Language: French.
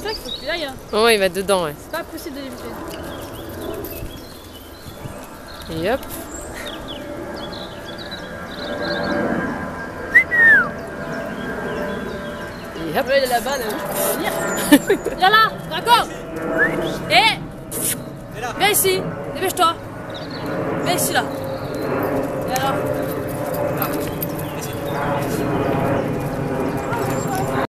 ça qu'il faut que tu ailles. Hein. Oh, il va dedans, ouais. C'est pas possible de l'éviter. Et hop. Et hop. Ouais, il est là-bas, là, je peux venir. Viens là, d'accord. Et viens ici, dépêche-toi. Viens ici là.